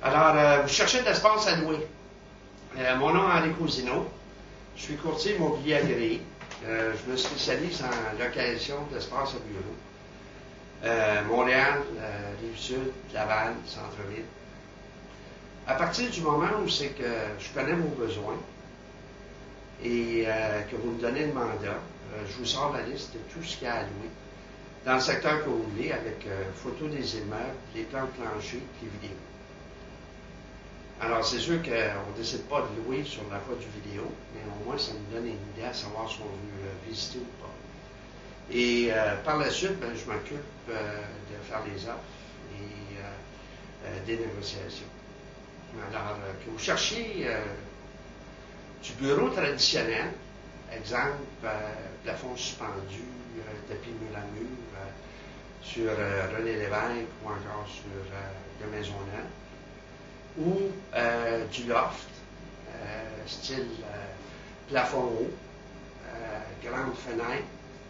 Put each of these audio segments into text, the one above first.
Alors, vous cherchez de l'espace à louer. Mon nom est Henri Cousineau. Je suis courtier immobilier agréé. Je me spécialise en location d'espace à bureau. Montréal, Rive-Sud, Laval, Centre-Ville. À partir du moment où c'est que je connais vos besoins et que vous me donnez le mandat, je vous sors la liste de tout ce qu'il y a à louer dans le secteur que vous voulez, avec photos des immeubles, les plans de plancher, les vidéos. Alors, c'est sûr qu'on ne décide pas de louer sur la voie du vidéo, mais au moins, ça nous donne une idée à savoir si on veut visiter ou pas. Et par la suite, je m'occupe de faire les offres et des négociations. Alors, que vous cherchiez du bureau traditionnel, exemple, plafond suspendu, tapis mur à mur, sur René Lévesque ou encore sur de Maisonneuve, ou du loft, style plafond haut, grande fenêtre,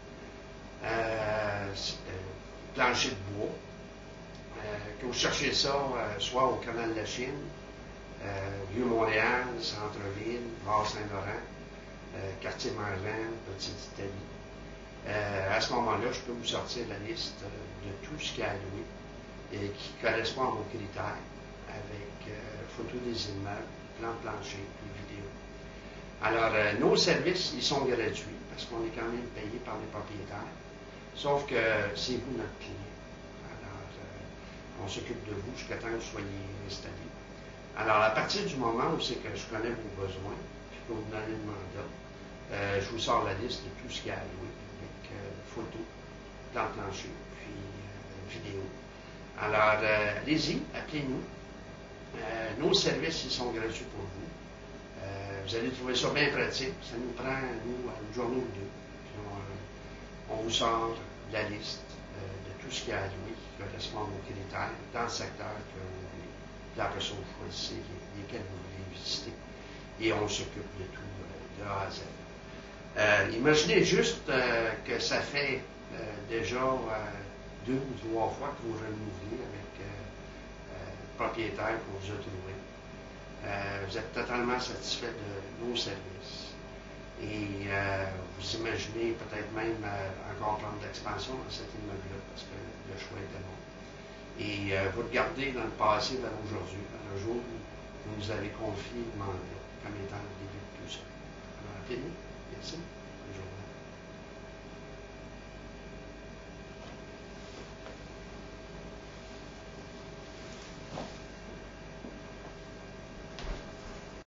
plancher de bois, que vous cherchez ça soit au canal de la Chine, Vieux-Montréal, Centre-Ville, Var-Saint-Laurent, quartier Marlène, Petite-Italie. À ce moment-là, je peux vous sortir la liste de tout ce qu'il y a à louer et qui correspond à vos critères, avec photos des immeubles, plan plancher, puis vidéo. Alors, nos services, ils sont gratuits parce qu'on est quand même payé par les propriétaires, sauf que c'est vous notre client. Alors, on s'occupe de vous jusqu'à temps que vous soyez installés. Alors, à partir du moment où c'est que je connais vos besoins, puis que vous me donnez le mandat, je vous sors la liste de tout ce qu'il y a à louer, avec photos, plan plancher, puis vidéo. Alors, allez-y, appelez-nous. Nos services, ils sont gratuits pour vous. Vous allez trouver ça bien pratique. Ça nous prend, nous, une journée ou deux. Puis on vous sort la liste de tout ce qu'il y a à louer qui correspond à vos critères dans le secteur que vous voulez. Puis après ça, vous choisissez lesquels vous voulez visiter. Et on s'occupe de tout de A à Z. Imaginez juste que ça fait déjà 2 ou 3 fois que vous renouvelez avec le propriétaire que vous a trouvé. Vous êtes totalement satisfait de nos services. Et vous imaginez peut-être même encore prendre l'expansion dans cet immeuble-là parce que le choix était bon. Et vous regardez dans le passé vers aujourd'hui, vers le jour où vous nous avez confié le mandat comme étant le début de tout ça. Alors, appelez-nous. Merci.